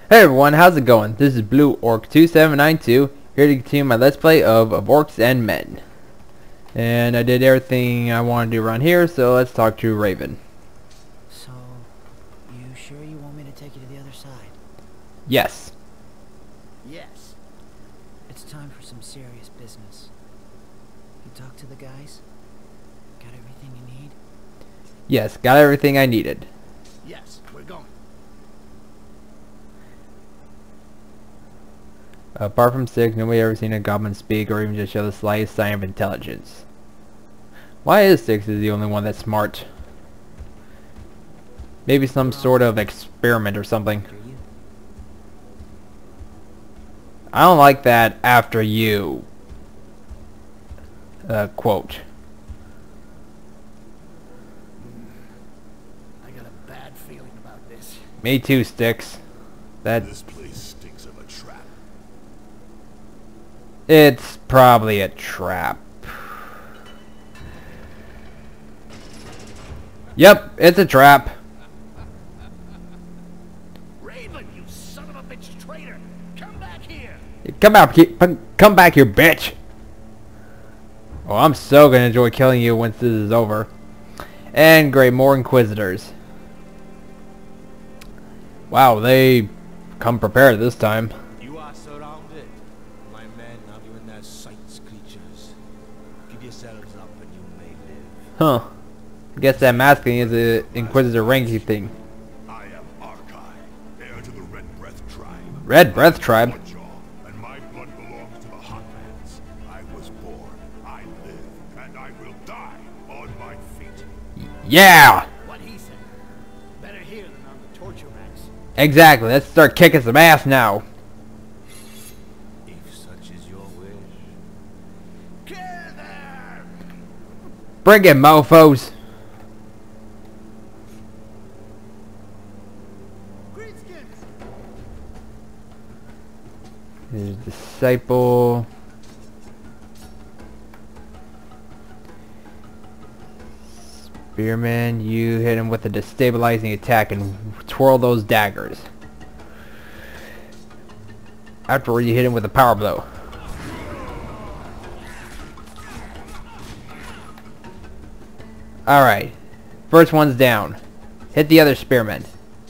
Hey everyone, how's it going? This is Blue Orc 2792 here to continue my Let's Play of Orcs and Men. And I did everything I wanted to do around here, so let's talk to Raven. So, you sure you want me to take you to the other side? Yes. Yes. It's time for some serious business. You talked to the guys? Got everything you need? Yes, got everything I needed. Yes, we're going. Apart from Six, nobody ever seen a goblin speak or even just show the slightest sign of intelligence. Why is Six the only one that's smart? Maybe some sort of experiment or something. I don't like that after you quote. I got a bad feeling about this. Me too, Sticks. This place stinks of a trap. It's probably a trap. Yep, it's a trap. Raven, you son of a bitch traitor! Come back here! Come back here, bitch! Oh, I'm so gonna enjoy killing you once this is over. And great, more Inquisitors. Wow, they come prepared this time. You are surrounded. My men are doing their sights, creatures. Give yourselves up and you may live. Huh. I guess that masking is a Inquisitor ranking thing. I am Archi, heir to the Red Breath tribe. Red Breath tribe? Bloodjaw, and my blood belongs to the Hotlands. I was born, I live, and I will die on my feet. Yeah! What he said. Better here than on the torture racks. Exactly, let's start kicking some ass now. If such is your wish. Kill them! Bring it, mofos! There's Disciple. Spearman, you hit him with a destabilizing attack and twirl those daggers. Afterward, you hit him with a power blow. Alright. First one's down. Hit the other spearman.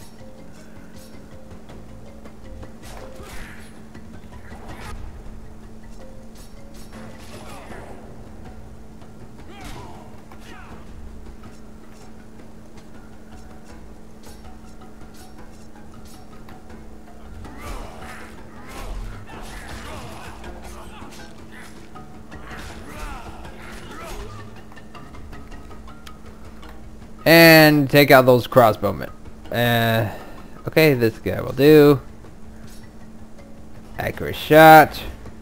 And take out those crossbowmen. Okay, this guy will do. Accurate shot.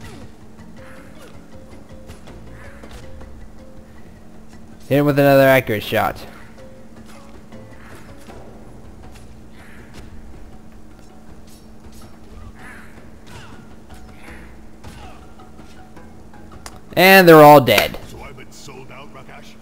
Hit him with another accurate shot. And they're all dead. So I've been sold out, Rakash?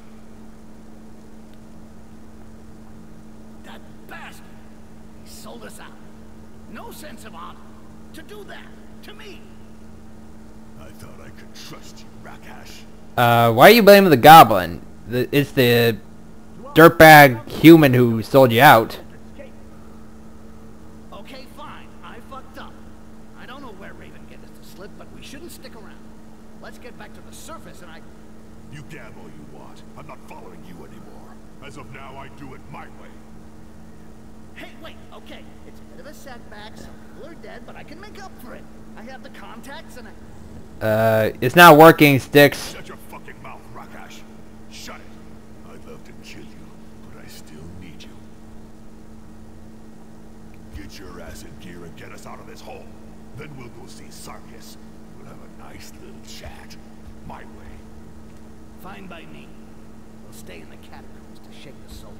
That bastard! He sold us out. No sense of honor. To do that. To me. I thought I could trust you, Rakash. Why are you blaming the goblin? It's the dirtbag human who sold you out. Okay, fine. I fucked up. I don't know where Raven get us to slip, but we shouldn't stick around. Let's get back to the surface and You gab all you want. I'm not following you anymore. As of now, I do it my way. Hey, wait, okay. It's a bit of a setback. Some people are dead, but I can make up for it. I have the contacts and It's not working, Sticks. Shut your fucking mouth, Rakash. Shut it. I'd love to kill you, but I still need you. Get your ass in gear and get us out of this hole. Then we'll go see Sarkis. We'll have a nice little chat. My way. Fine by me. We'll stay in the catacombs to shake the soldiers.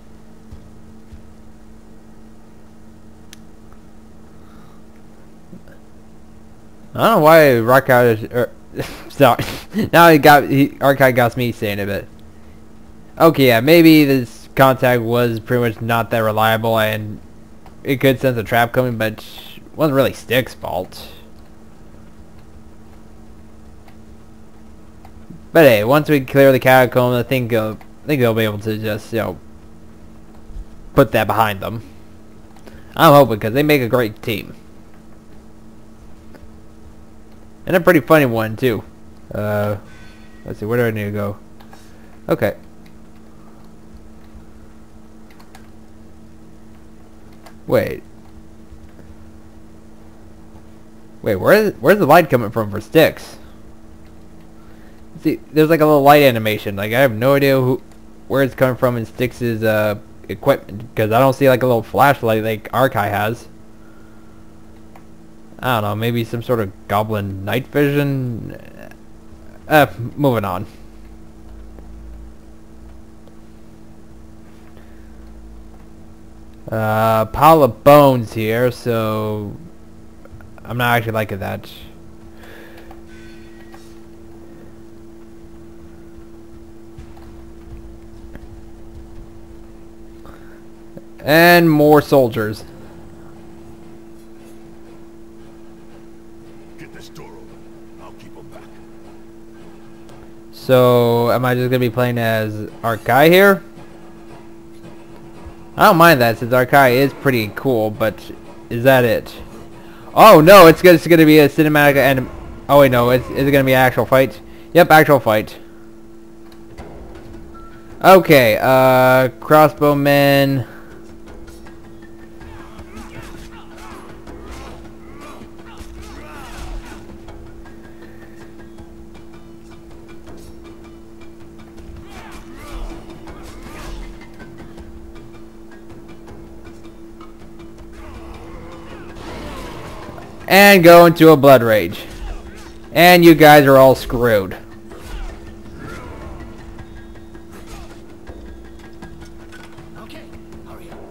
I don't know why Archive sorry. Now Archive got me saying it, but okay, yeah, maybe this contact was pretty much not that reliable, and it could sense a trap coming, but wasn't really Stick's fault. But hey, once we clear the catacombs, I think they'll be able to just, you know, put that behind them. I'm hoping, because they make a great team. And a pretty funny one, too. Let's see, where do I need to go? Okay. Wait, where's the light coming from for Sticks? See, there's like a little light animation. Like, I have no idea where it's coming from in Sticks' equipment, because I don't see like a little flashlight like Arkai has. I don't know, maybe some sort of goblin night vision. Moving on. Pile of bones here, so I'm not actually liking that. And more soldiers. Get this door open. I'll keep them back. So, am I just gonna be playing as Arkai here? I don't mind that, since Arkai is pretty cool, but is that it? Oh no, it's just gonna be a cinematic and oh wait, no, is it gonna be an actual fight? Yep, actual fight. Okay, crossbowmen. And go into a blood rage. And you guys are all screwed. Okay, hurry up.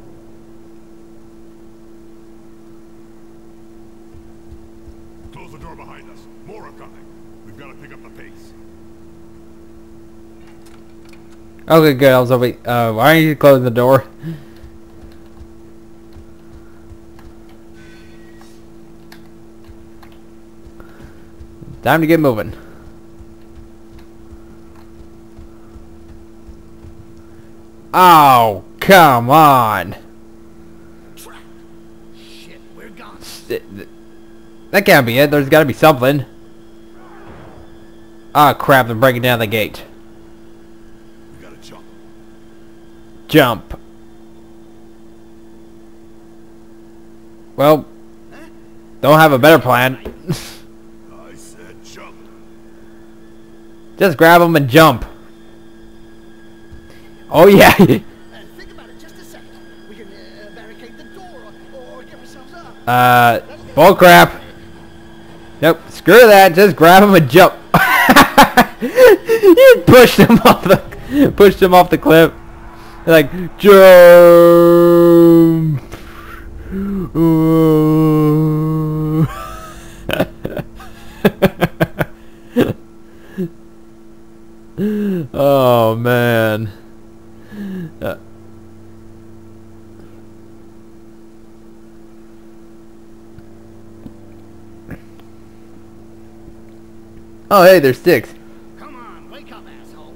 Close the door behind us. More are coming. We've got to pick up the pace. Okay, good. I was hoping. Why aren't you closing the door? Time to get moving. Oh, come on. Shit, we're gone. That can't be it. There's got to be something. Ah, crap. They're breaking down the gate. We gotta jump. Jump. Well, don't have a better plan. I said jump. Just grab them and jump. Oh yeah. Think about it just a second. We can barricade the door or give ourselves up. Bull crap. Nope. Screw that. Just grab them and jump. You pushed him off the cliff. Like jump. Oh man. Oh hey, there's Sticks. Come on, wake up, asshole.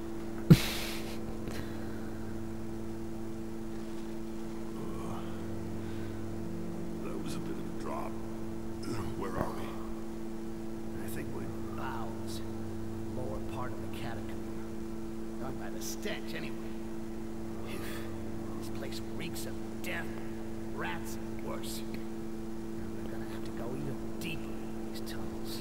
That was a bit of a drop. Where are we? I think we're in the bowels. Lower part of the catacomb. Not by the stench, anyway. Phew. This place reeks of death, rats, and worse. We're gonna have to go even deeper in these tunnels.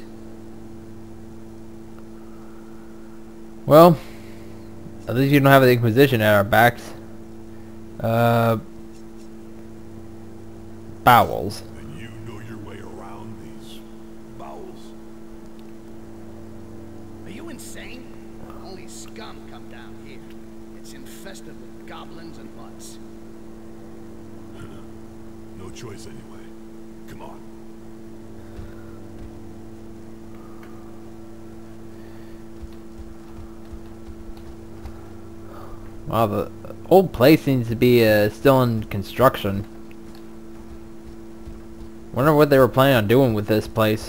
Well, at least you don't have the Inquisition at our backs. Bowels. And you know your way around these bowels? Are you insane? Only scum come down here. It's infested with goblins and mutts. No choice anyway. Come on. Wow, the old place seems to be still in construction. Wonder what they were planning on doing with this place.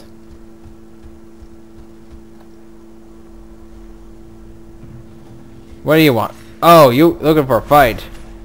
What do you want? Oh, you looking for a fight?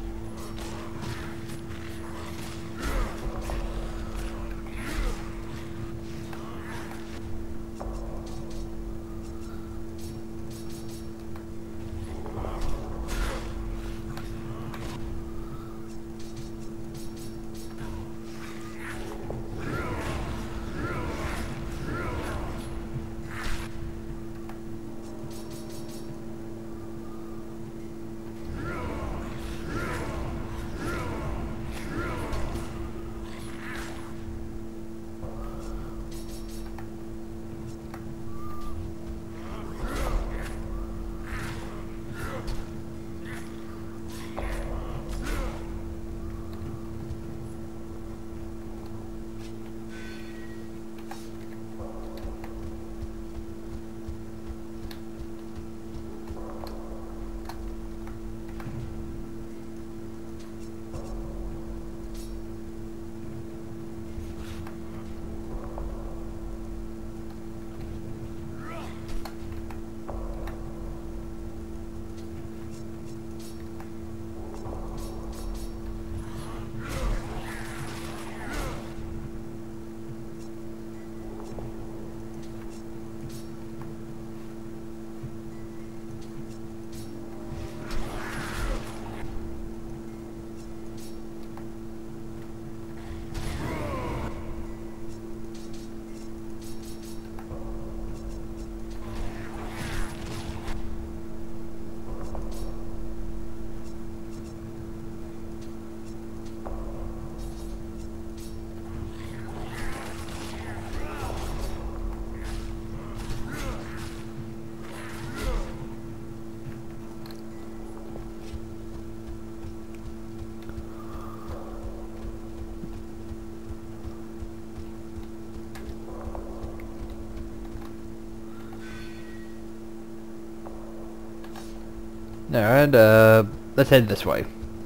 Alright, let's head this way.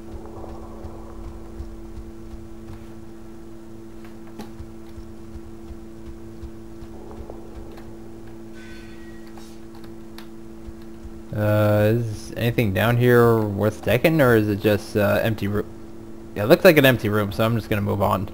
Is anything down here worth taking, or is it just empty room? Yeah, it looks like an empty room, so I'm just gonna move on.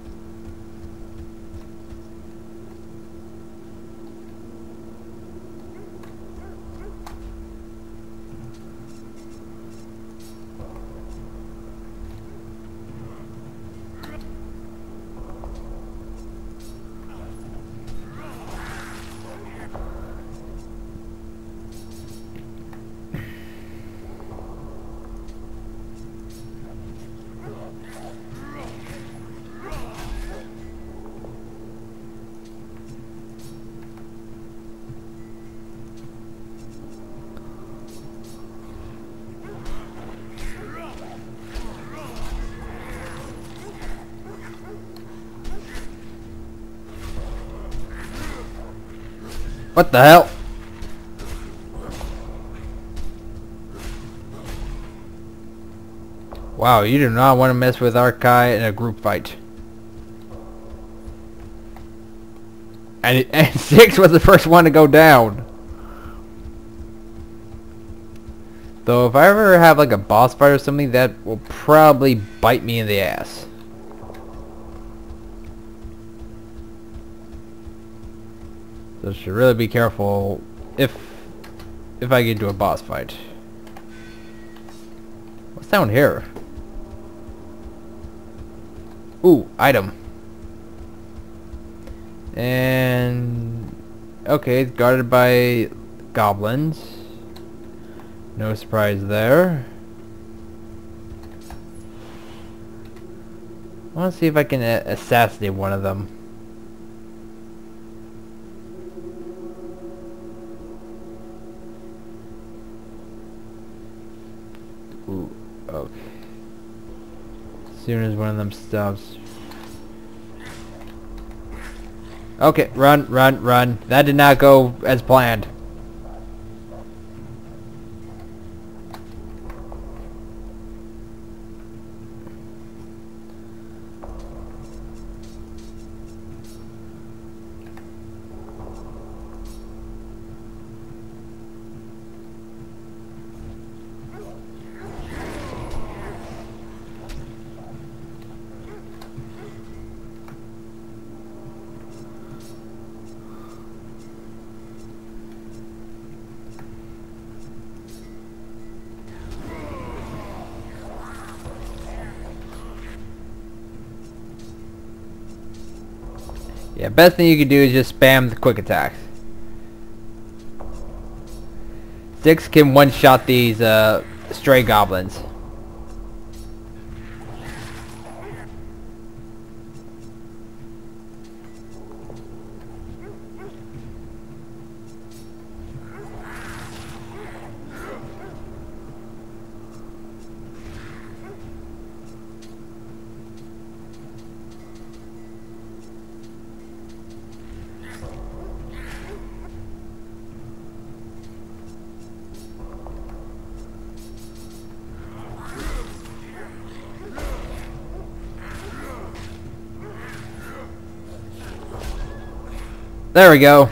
What the hell? Wow, you do not want to mess with our guy in a group fight. And 6 was the first one to go down. Though if I ever have like a boss fight or something, that will probably bite me in the ass. So I should really be careful if I get into a boss fight. What's down here? Ooh, item. And okay, it's guarded by goblins. No surprise there. I want to see if I can assassinate one of them. Ooh, okay. As soon as one of them stops. Okay, run, run, run. That did not go as planned. Yeah, best thing you can do is just spam the quick attacks. Six can one-shot these stray goblins. There we go.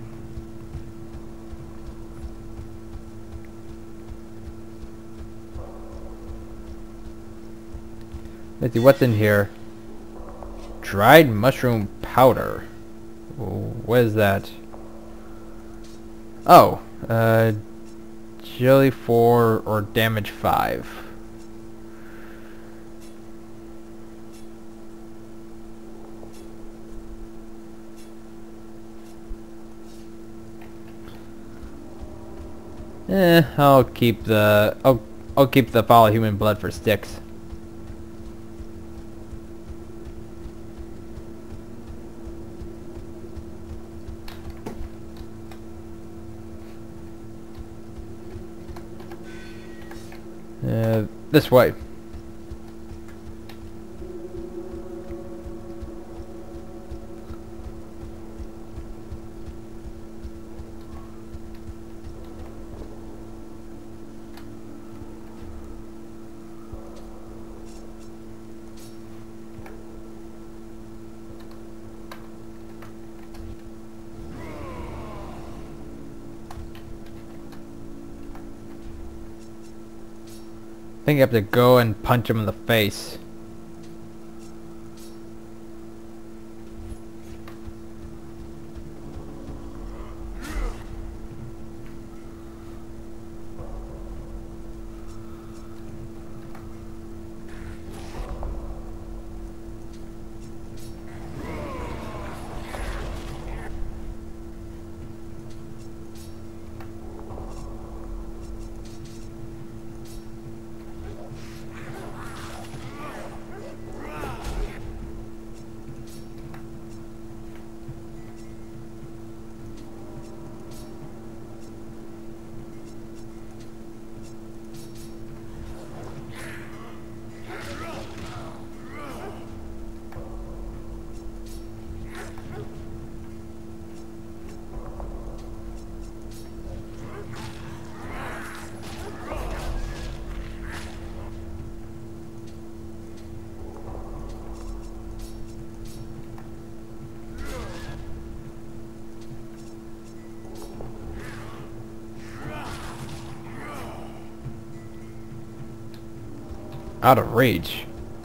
Let's see what's in here. Dried mushroom powder. What is that? Oh, jelly 4 or damage 5. I'll keep the I'll keep the follow human blood for sticks. This way. I think you have to go and punch him in the face. Out of rage.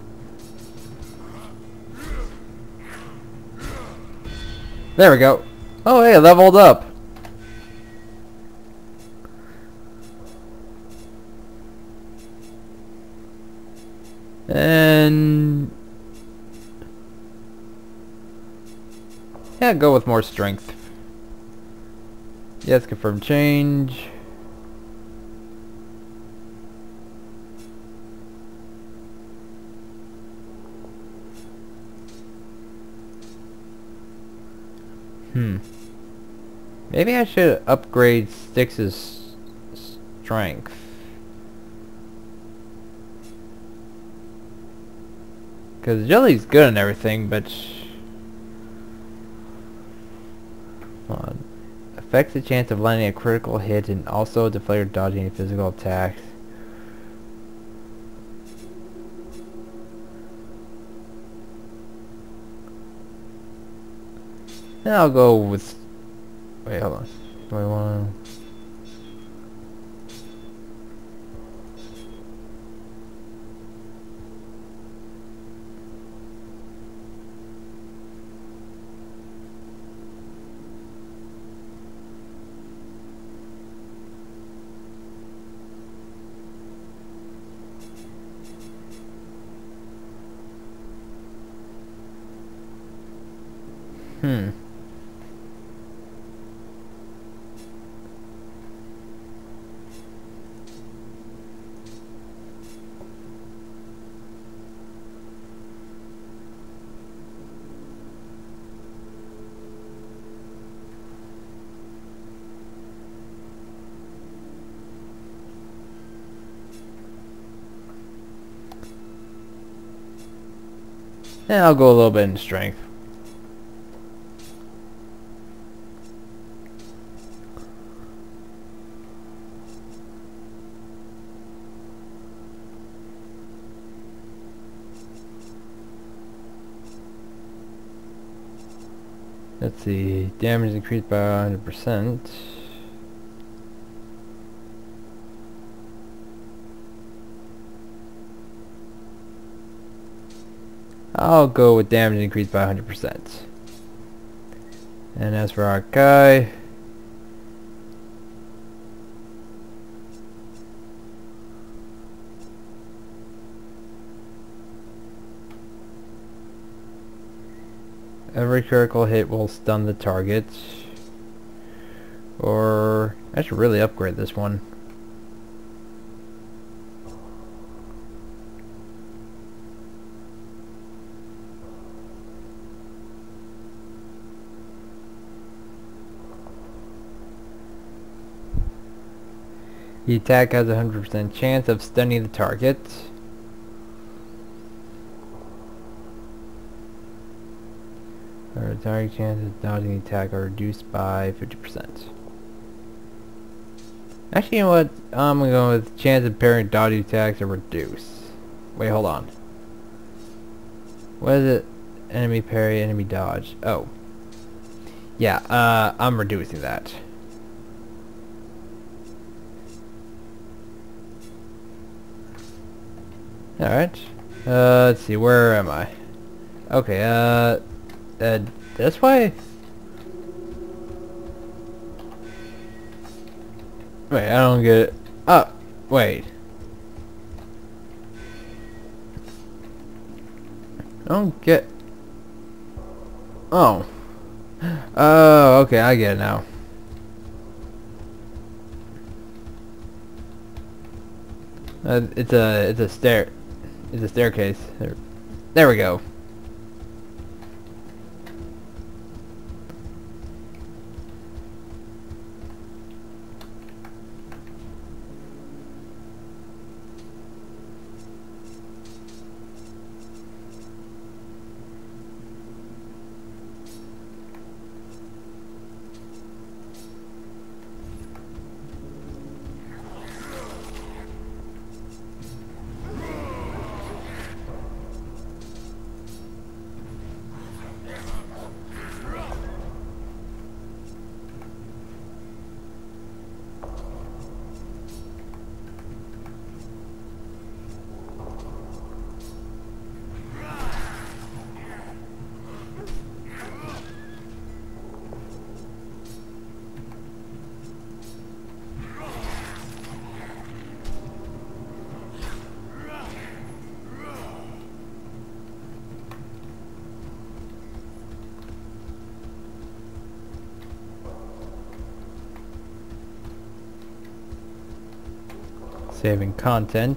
There we go. Oh, hey, leveled up. And yeah, go with more strength. Yes, confirm change. Maybe I should upgrade Styx's strength. Because Jelly's good and everything, but... Hold on. Affects the chance of landing a critical hit and also deflate or dodging any physical attacks. Then I'll go with... Wait, hold on. Do I want to... And I'll go a little bit in strength. Let's see, damage increased by 100%. I'll go with damage increased by 100%. And as for our guy, every critical hit will stun the target. Or I should really upgrade this one. The attack has a 100% chance of stunning the target. Or target chance of dodging the attack are reduced by 50%. Actually, you know what? I'm gonna go with chance of parrying dodging attacks are reduced. Wait, hold on. What is it? Enemy parry, enemy dodge. Oh. Yeah, I'm reducing that. Alright. Let's see, where am I? Okay, this way? Wait, I don't get it. Oh, wait. I don't get... Oh. Oh, okay, I get it now. It's a staircase. There we go. Saving content.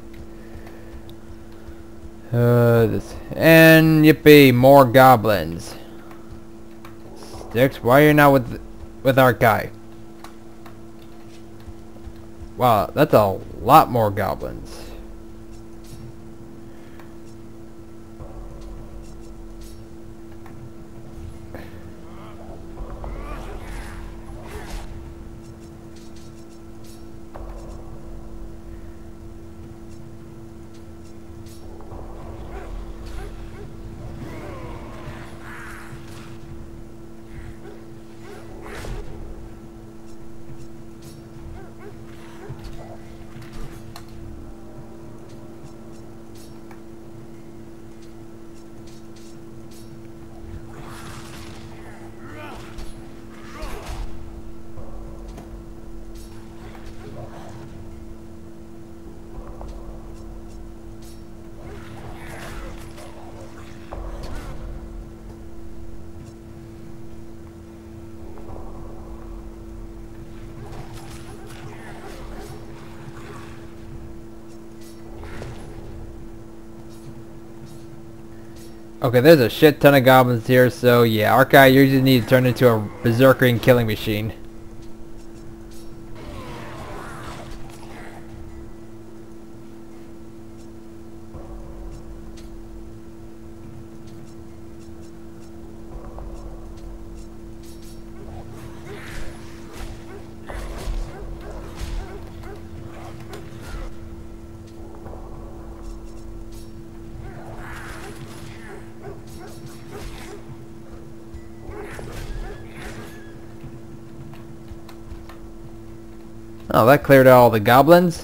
This and yippee, more goblins. Sticks, why are you not with our guy? Wow, that's a lot more goblins. Okay, there's a shit ton of goblins here, so yeah, our guy usually need to turn into a berserkering killing machine. Oh, that cleared out all the goblins.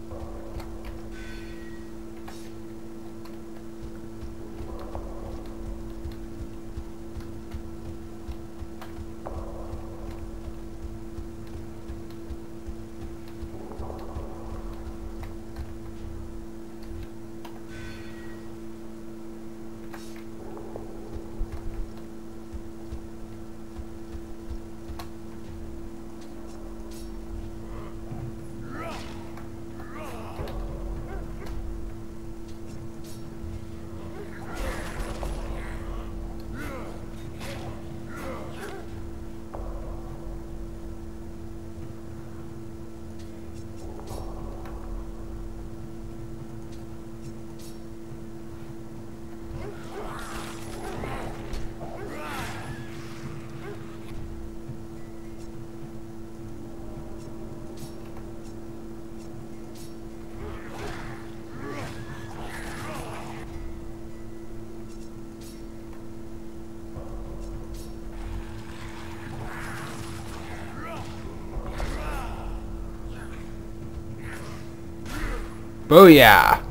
Booyah!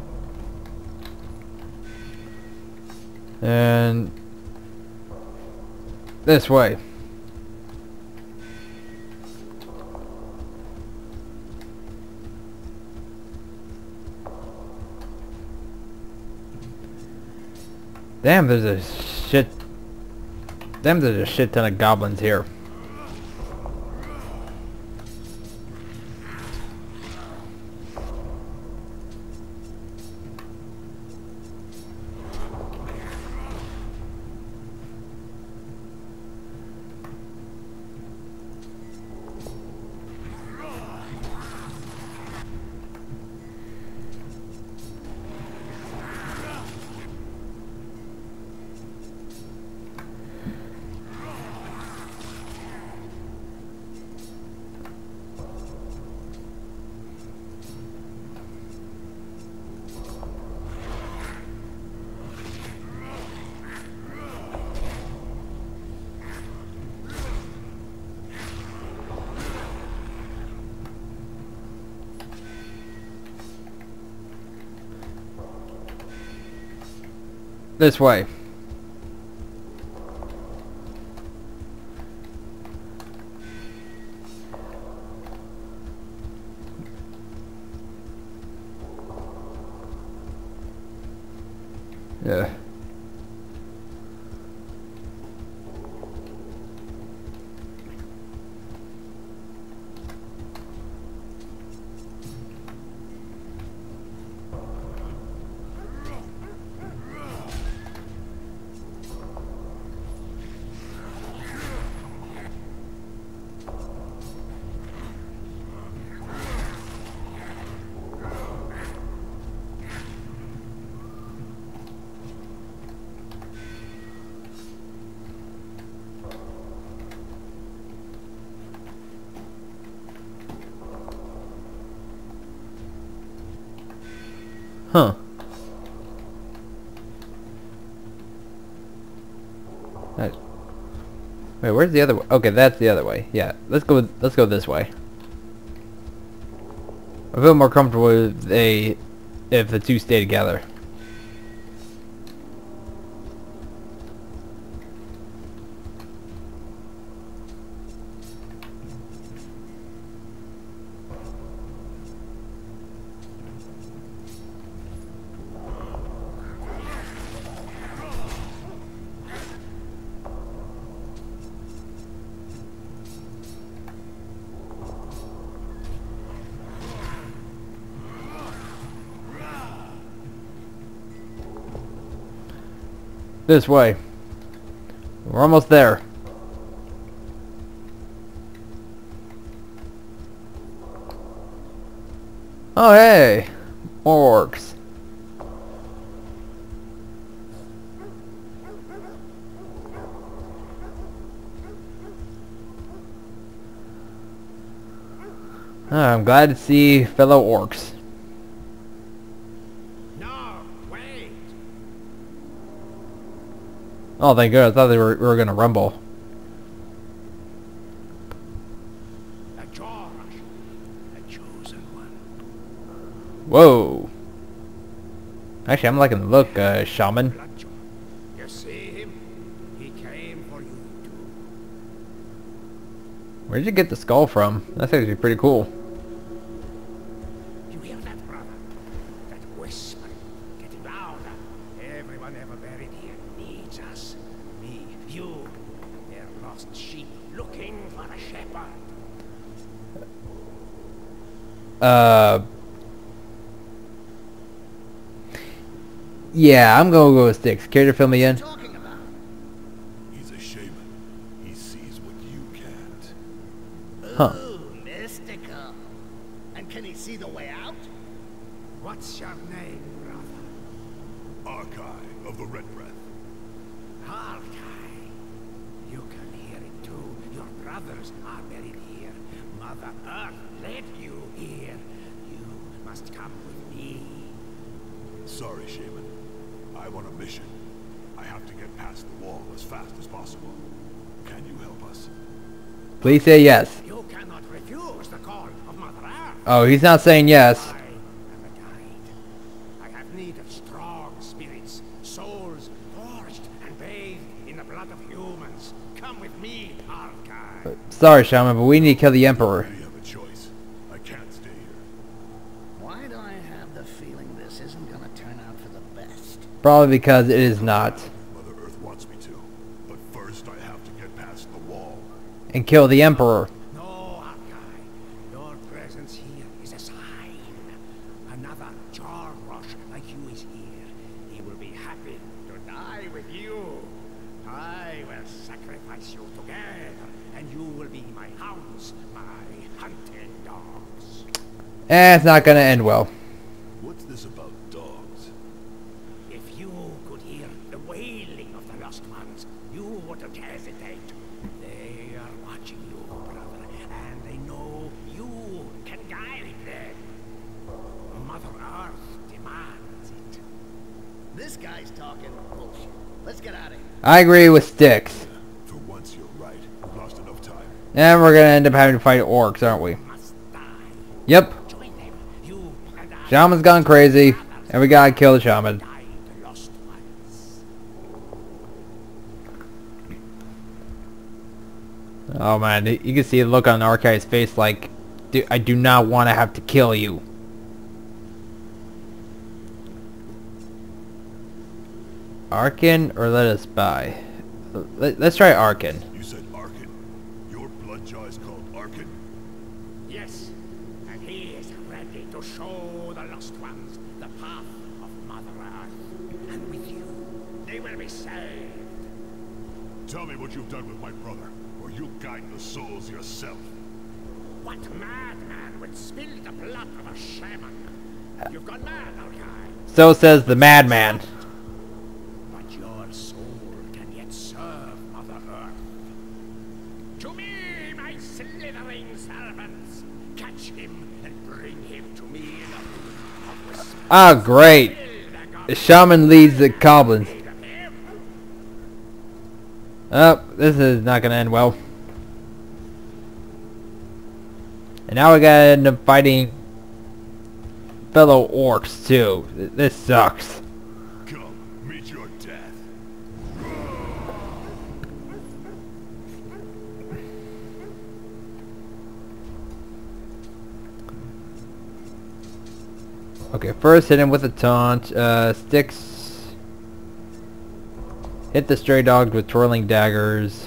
And this way. Damn, there's a shit ton of goblins here. This way. Yeah. Huh. Wait, where's the other way? Okay, that's the other way. Yeah, let's go this way. I feel more comfortable if the two stay together. This way. We're almost there. Oh hey! More orcs. I'm glad to see fellow orcs. No, wait. Oh thank goodness, I thought we were gonna rumble. A George, a chosen one. Whoa. Actually, I'm liking the look, shaman. Bloodjaw. You see him? He came for you too. Where'd you get the skull from? That's actually pretty cool. You hear that, brother? That whisper getting louder. Everyone ever buried here needs us. Me, you. They're lost sheep looking for a shepherd. Yeah, I'm gonna go with Sticks. Care to fill me in? Talking about? He's a shaman. He sees what you can't. Huh. Ooh, mystical. And can he see the way out? What's your name, brother? Archive of the Red Breath. Hawkeye. You can hear it too. Your brothers are buried here. Mother Earth led you here. You must come with me. Sorry, shaman. I'm on a mission. I have to get past the wall as fast as possible. Can you help us? Please say yes. You cannot refuse the call of Mother Earth. Oh, he's not saying yes. I am a guide. I have need of strong spirits, souls forged and bathed in the blood of humans. Come with me, Hawkeye. Sorry, shaman, but we need to kill the Emperor. We have a choice. I can't stay here. Why do I have the feeling this isn't gonna turn out for the best? Probably because it is not. Mother Earth wants me to. But first I have to get past the wall. And kill the Emperor. No, Hawkeye. Your presence here is a sign. Another Jar Rush like you is here. He will be happy to die with you. I will sacrifice you together, and you will be my hounds, my hunting dogs. It's not gonna end well. What's this about dogs? If you could hear the wailing of the lost ones, you wouldn't hesitate. They are watching you, brother, and they know you can guide them. Mother Earth demands it. This guy's talking bullshit. Let's get out of here. I agree with Sticks. For once you're right. We've lost enough time. And we're gonna end up having to fight orcs, aren't we? Must die. Yep. Join them. You and I. Shaman's gone crazy, and we gotta kill the shaman. Guide the lost ones. Oh man, you can see the look on Archive's face like, I do not want to have to kill you. Arkin or let us buy? Let's try Arkin. You said Arkin. Your bloodjaw is called Arkin? Yes, and he is ready to show the lost ones the path of Mother Earth. And with you, they will be saved. Tell me what you've done with my brother, or you'll guide the souls yourself. What madman would spill the blood of a shaman? You've gone mad, Hawkeye. So says the madman. But your soul can yet serve Mother Earth. To me, my slithering servants. Catch him and bring him to me in a room of whisper. Ah, great. The shaman leads the goblins. Oh, this is not gonna end well. And now we gotta end up fighting fellow orcs too. This sucks. Come, meet your death. Okay, first hit him with a taunt. Sticks. Hit the stray dog with twirling daggers.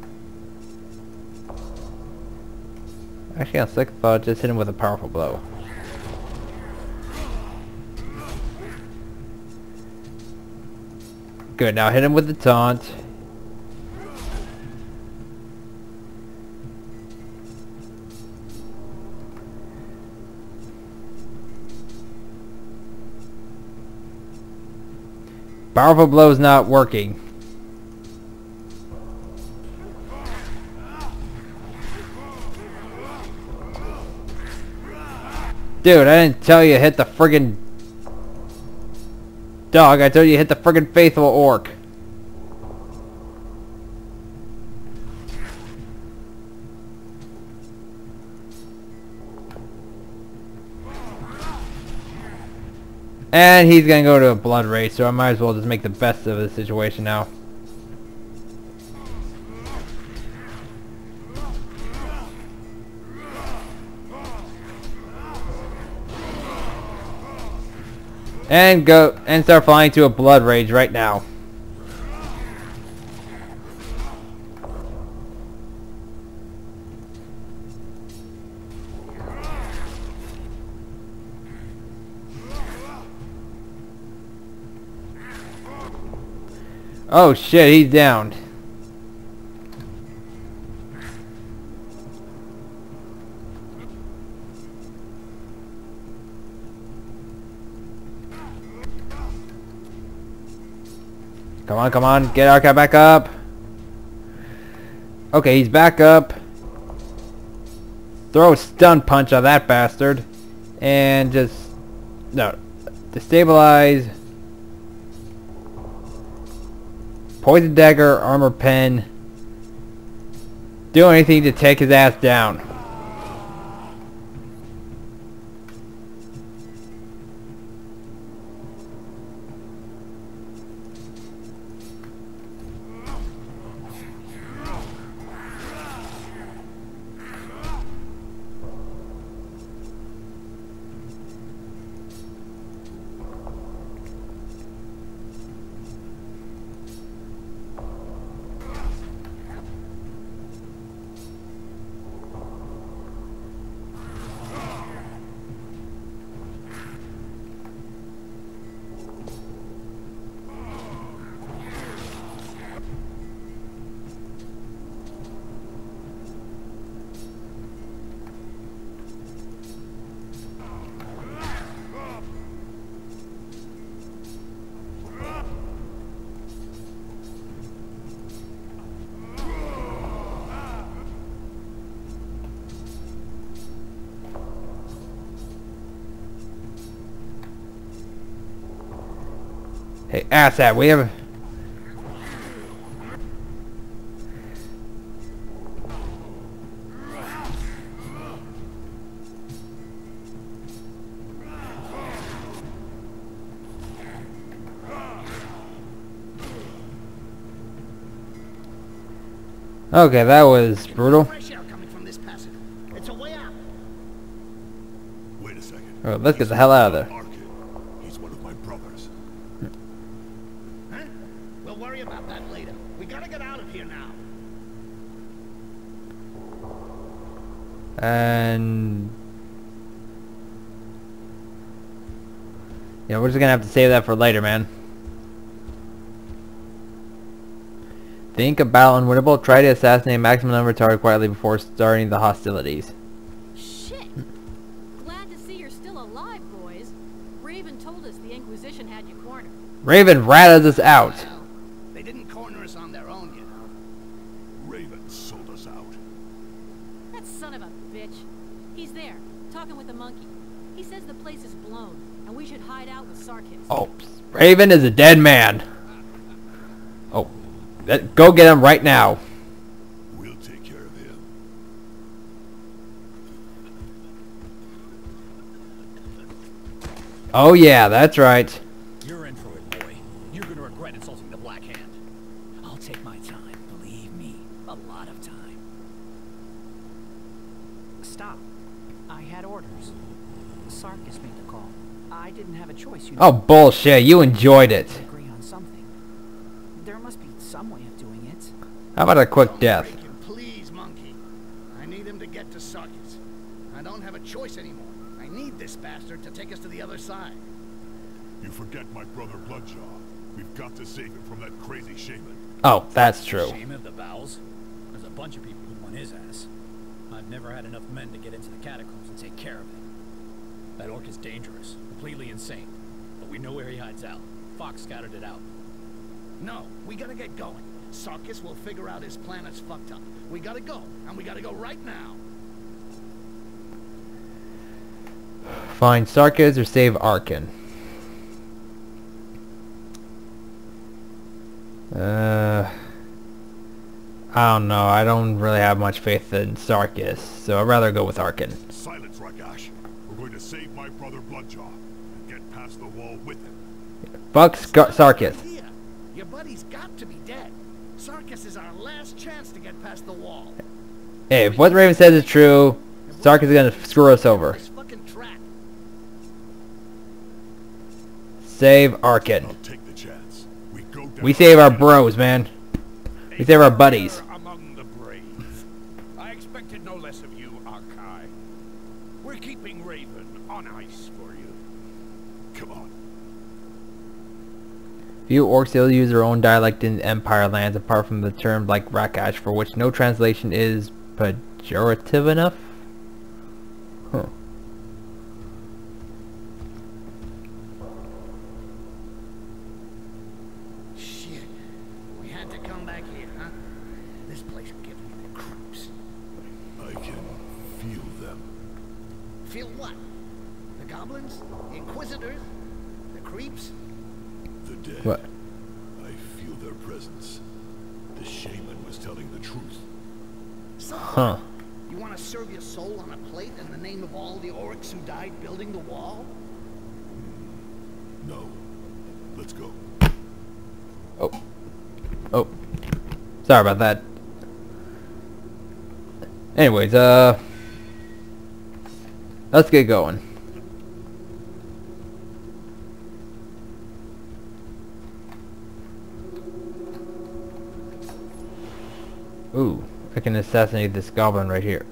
Actually, on second thought, just hit him with a powerful blow. Good, now hit him with the taunt. Powerful blow's not working. Dude, I didn't tell you to hit the friggin' dog. I told you to hit the friggin' faithful orc. And he's gonna go to a blood rage, so I might as well just make the best of the situation now. And go and start flying to a blood rage right now. Oh shit, he's down. Come on, come on, get our guy back up. Okay, he's back up. Throw a stun punch on that bastard. And just... no. Destabilize. Poison dagger, armor pen. Do anything to take his ass down. Hey, asshat, we have... Okay, that was brutal. Fresh air coming from this passage. It's a way out. Wait a second. Alright, let's get the hell out of there. He's one of my brothers. Huh? We'll worry about that later. We gotta get out of here now. And... yeah, we're just gonna have to save that for later, man. Think a battle unwinnable. Try to assassinate maximum number of target quietly before starting the hostilities. Shit! Glad to see you're still alive, boys. Raven told us the Inquisition had you cornered. Raven ratted us out. Well, they didn't corner us on their own, you know. Raven sold us out. That son of a bitch. He's there, talking with the monkey. He says the place is blown, and we should hide out with Sarkis. Oh, Raven is a dead man. Oh, go get him right now. We'll take care of him. Oh yeah, that's right. You're in for it, boy. You're gonna regret insulting the Black Hand. I'll take my time, believe me. A lot of time. Stop. I had orders. Sarkis made the call. I didn't have a choice, you know. Oh bullshit, you enjoyed it. Agree on something. There must be some way of doing it. How about a quick Don't death? break him, please, monkey. I need him to get to Sarkis. I don't have a choice anymore. I need this bastard to take us to the other side. You forget my brother Bloodjaw. We've got to save him from that crazy shaman. Oh, that's true. Shame of the bowels. There's a bunch of people who want his ass. I've never had enough men to get into the catacombs and take care of him. That orc is dangerous, completely insane. But we know where he hides out. Fox scouted it out. No, we gotta get going. Sarkis will figure out his planet's fucked up. We gotta go, and we gotta go right now. Find Sarkis or save Arkin. I don't know. I don't really have much faith in Sarkis, so I'd rather go with Arkin. Silence, Rakash. We're going to save my brother Bloodjaw and get past the wall with him. Fuck Sarkis. Here, your buddy's got to be dead. Sarkis is our last chance to get past the wall. Hey, if what Raven says is true, Sarkis is gonna screw us over. This fucking track. Save Arkin. I'll take the chance. We go down. We save our bros, man. We save our buddies. Among the brave. I expected no less of you, Arkai. We're keeping Raven on ice for you. Come on. Few orcs still use their own dialect in Empire lands, apart from the term like Rakash, for which no translation is pejorative enough. Huh. Shit. We had to come back here, huh? This place gives me the creeps. I can feel them. Feel what? The goblins? The inquisitors? The creeps? The dead. What? I feel their presence. The shaman was telling the truth. So Huh. you want to serve your soul on a plate in the name of all the orcs who died building the wall? No. Let's go. Oh. Oh. Sorry about that. Anyways, let's get going. Ooh, I can assassinate this goblin right here.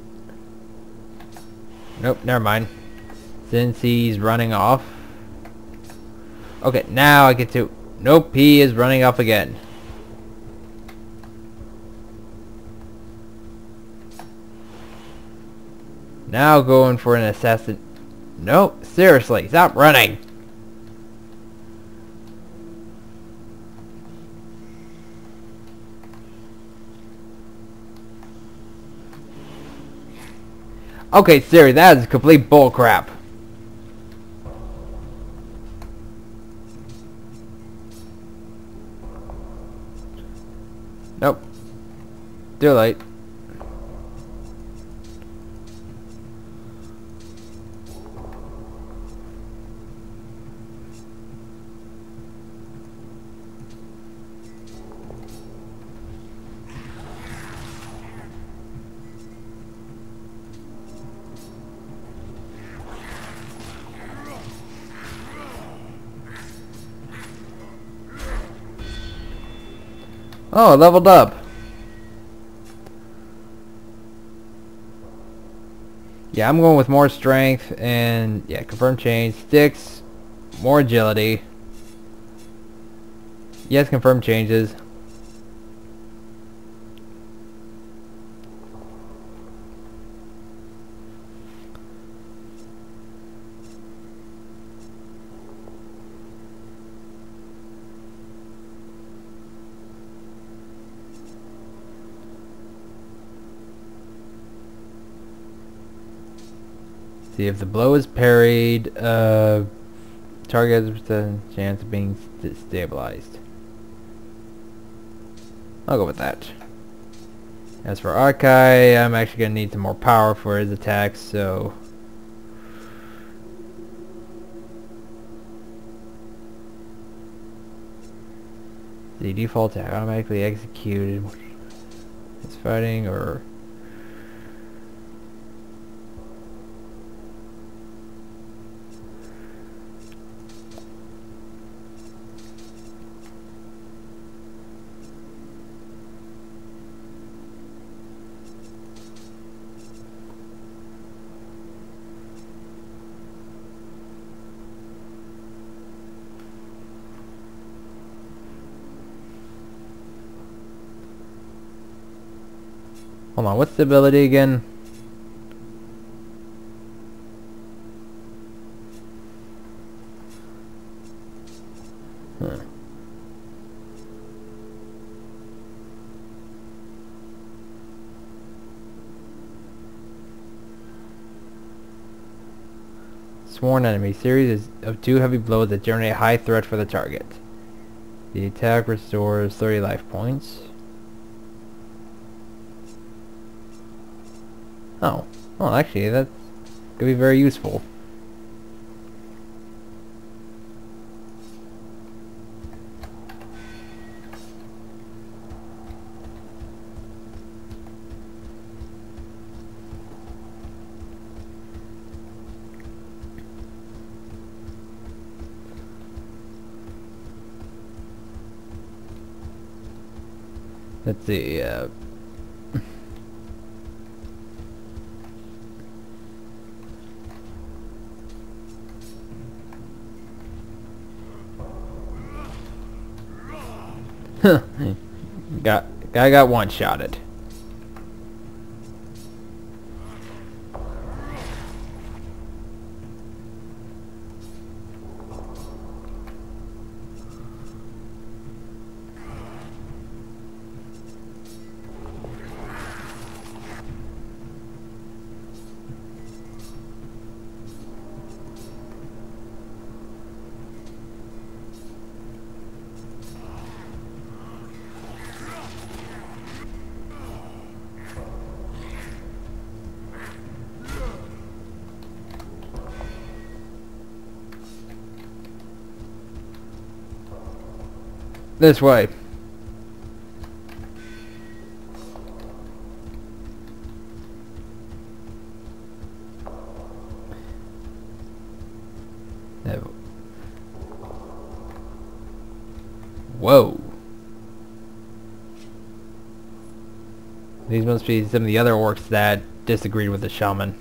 Nope, never mind. Since he's running off. Okay, now I get to... Nope, he is running off again. Now going for an assassin... No, seriously, stop running! Okay, seriously, that is complete bullcrap. Nope. Too late. Oh, leveled up. Yeah, I'm going with more strength and yeah, confirm change, sticks, more agility. Yes, confirm changes. See if the blow is parried, target has a chance of being stabilized. I'll go with that. As for Arkai, I'm actually going to need some more power for his attacks, so... The default attack automatically executed. It's fighting or... Hold on, what's the ability again? Huh. Sworn enemy. Series of 2 heavy blows that generate a high threat for the target. The attack restores 30 life points. Oh. Well, actually, that's could be very useful. Let's see, guy got one-shotted. This way. No. Whoa. These must be some of the other orcs that disagreed with the shaman.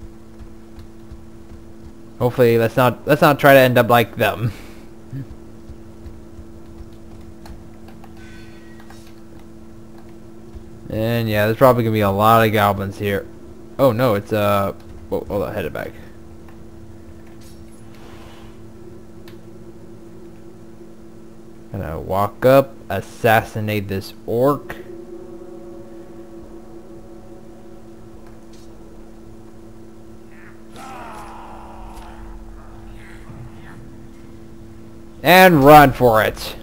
Hopefully, let's not try to end up like them. And yeah, there's probably gonna be a lot of goblins here. Oh no, it's whoa, hold on, head it back. Gonna walk up, assassinate this orc. And run for it.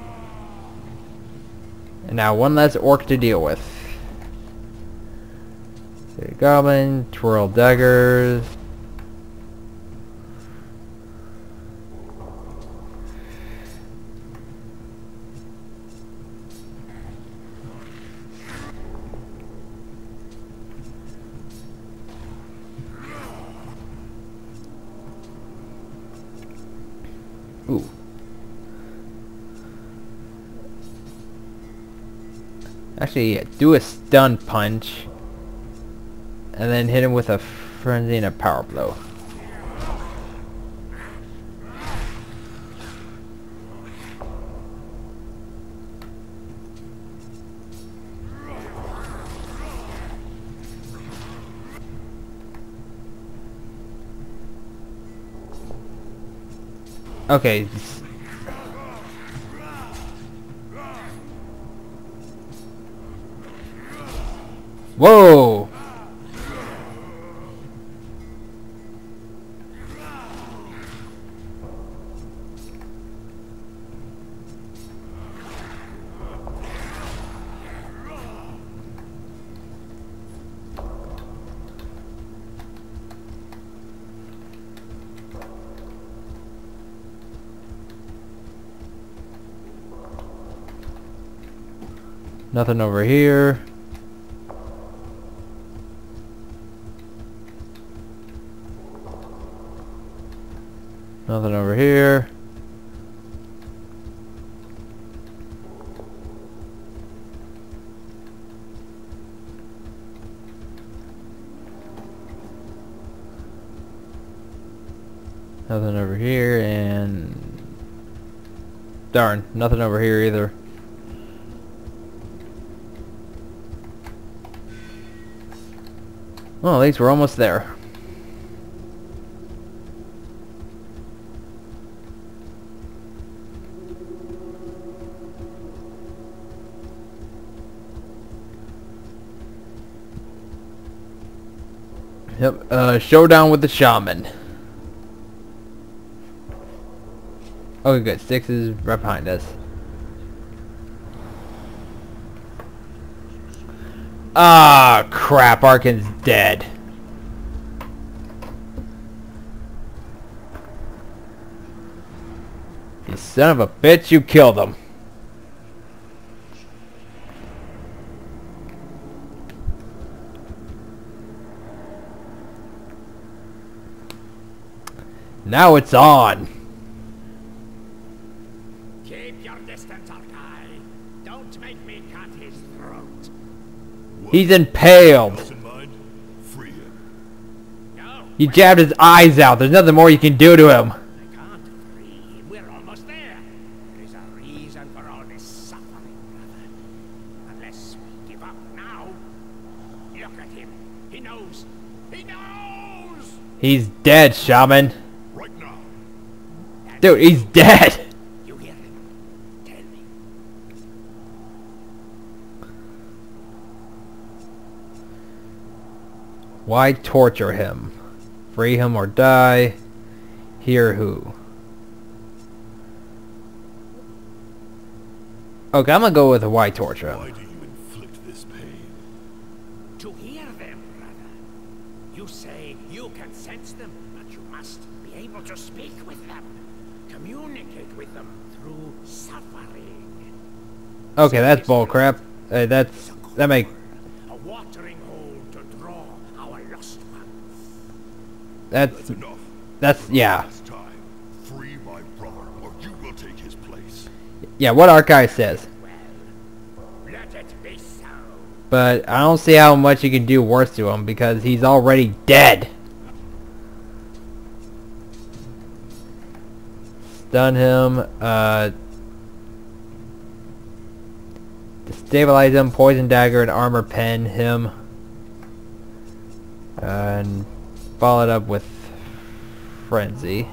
And now one less orc to deal with. Goblin, twirl daggers. Ooh. Actually, yeah, do a stun punch. And then hit him with a frenzy and a power blow. Okay. Whoa! Nothing over here. Nothing over here. Nothing over here, and darn, nothing over here either. Well, at least we're almost there. Yep, showdown with the shaman. Okay, good. Styx is right behind us. Ah, crap. Arkin's dead. You son of a bitch, you killed him. Now it's on. Keep your distance, Orcs. Don't make me cut his throat. He's impaled. Else in mind? Free him. No, You jabbed his eyes out. There's nothing more you can do to him. I can't free him. We're almost there. There's a reason for all this suffering, brother. Unless we give up now. Look at him. He knows. He knows! He's dead, shaman. Right now. Dude, he's dead. You hear him? Tell me. Why torture him? Free him or die. Hear who? Okay, I'm gonna go with why torture Why him. do you inflict this pain? To hear them, brother. You say you can sense them, but you must be able to speak with them. Communicate with them through suffering. Okay, that's bullcrap. That make A watering hole to draw our lost ones. That's enough. yeah. This time, free my brother, or you will take his place. Yeah, what Archive says. Well, let it be so. But I don't see how much you can do worse to him because he's already dead. Stun him, destabilize him, poison dagger and armor pen him. And follow it up with frenzy.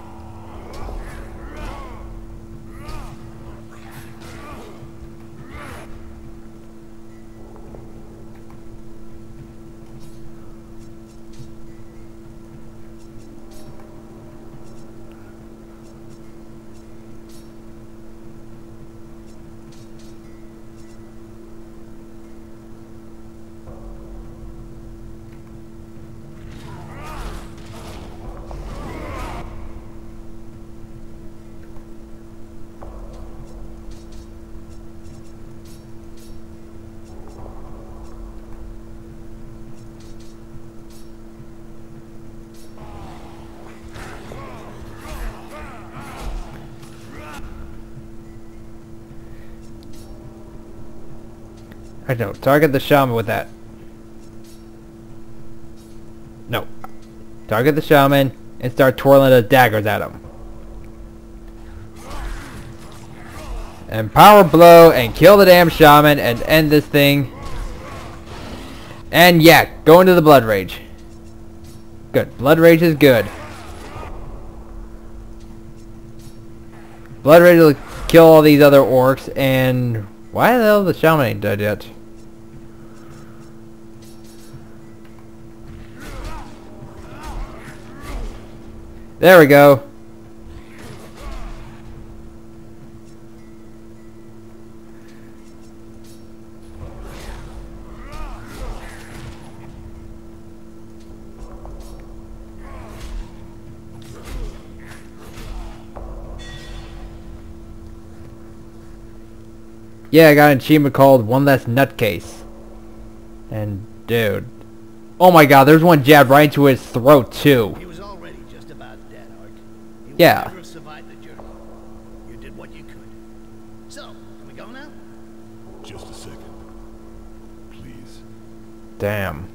I don't. Target the shaman with that. No. Target the shaman and start twirling the daggers at him. And power blow and kill the damn shaman and end this thing. And yeah, go into the blood rage. Good. Blood rage is good. Blood rage will kill all these other orcs. And why the hell the shaman ain't dead yet? There we go. Yeah, I got an achievement called One Less Nutcase. And dude. Oh my god, there's one jabbed right into his throat too. He was already just about dead, Ark. He would Yeah. never have survived the journey. You did what you could. So, can we go now? Just a second. Please. Damn.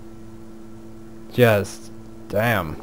Just damn.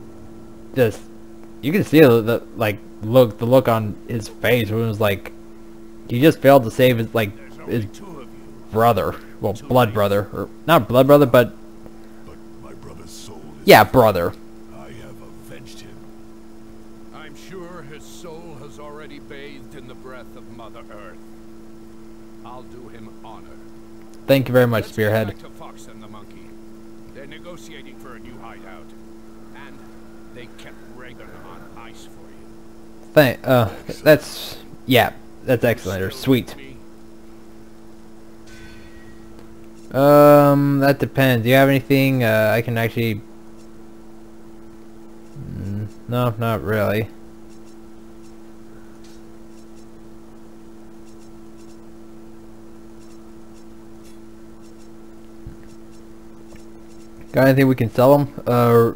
Just you can see the look on his face when it was like he just failed to save his, like, There's his only two of you, brother. Well, blood brother. Or, not blood brother, but, but my brother's soul is... yeah, brother. I have avenged him. I'm sure his soul has already bathed in the breath of Mother Earth. I'll do him honor. Thank you very much, Let's Spearhead. get back to Fox and the monkey. They're negotiating for a new hideout. And they kept Reagan on ice for you. That's, yeah, that's excellent, or sweet. Me? That depends. Do you have anything, I can actually... no, not really. Got anything we can sell them?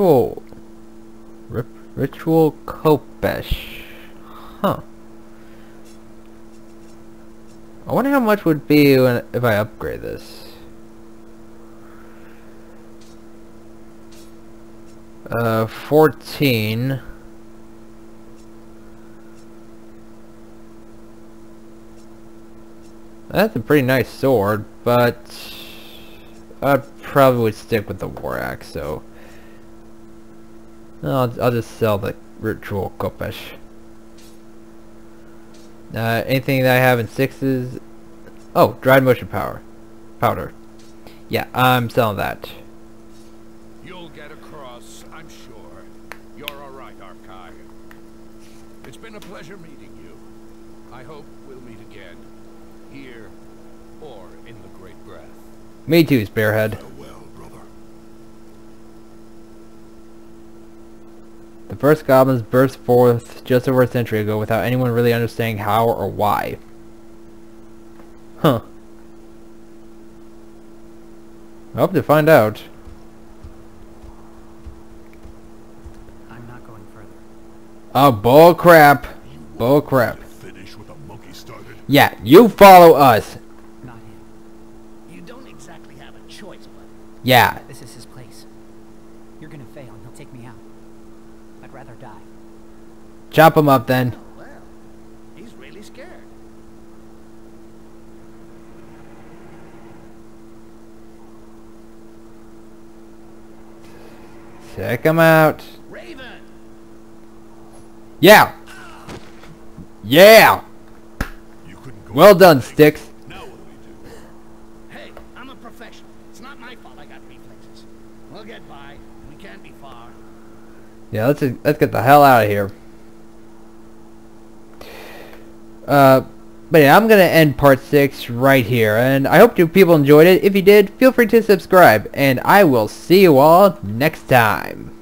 Ritual Kopesh. Huh. I wonder how much would be if I upgrade this. 14. That's a pretty nice sword, but I probably would stick with the war axe, so I'll just sell the Ritual Kopesh. Anything that I have in 6s? Oh, dried motion powder. Yeah, I'm selling that. You'll get across, I'm sure. You're all right, Archive. It's been a pleasure meeting you. I hope we'll meet again, here or in the Great Breath. Me too, Spearhead. Farewell, brother. The first goblins burst forth just over a century ago without anyone really understanding how or why. Huh. I hope to find out. I'm not going further. Oh, bull crap. Bull crap. Finish what the monkey started. Yeah, you follow us. Not him. You don't exactly have a choice, but Yeah. This is his place. You're gonna fail and he'll take me out. I'd rather die. Chop him up then. well, he's really scared. Check him out. Raven! Yeah. Yeah. You couldn't go Well done, Sticks. Now what do we do? Hey, I'm a professional. It's not my fault I got reflexes. We'll get by. We can't be far. Yeah, let's get the hell out of here. But yeah, I'm gonna end part 6 right here, and I hope you people enjoyed it. If you did, feel free to subscribe, and I will see you all next time.